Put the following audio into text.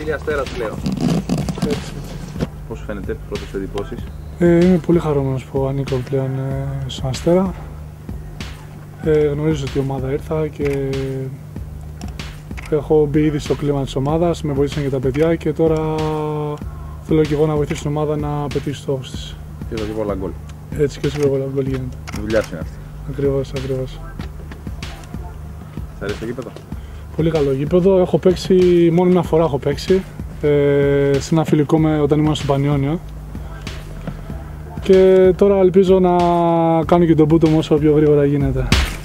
φίλοι Αστέρας πλέον. Έτσι. Πώς σου φαίνεται, πρώτες εντυπώσεις? Είμαι πολύ χαρούμενος που ανήκω πλέον στον Αστέρα. Γνωρίζω ότι η ομάδα ήρθα και έχω μπει ήδη στο κλίμα της ομάδας, με βοήθησαν και τα παιδιά και τώρα θέλω και εγώ να βοηθήσω την ομάδα να πετύχει τους στόχους της. Και εδώ και πολλά γκολ. Έτσι και όσο πιο πολλά γκολ γίνεται. Δουλειά σου είναι αυτή. Ακριβώς, ακριβώς. Σ' αρέσει το γήπεδο? Πολύ καλό γήπεδο. Έχω παίξει, μόνο μια φορά έχω παίξει, σε ένα φιλικό όταν ήμουν στο Πανιόνιο. Και τώρα ελπίζω να κάνω και τον μπούτο μου όσο πιο γρήγορα γίνεται.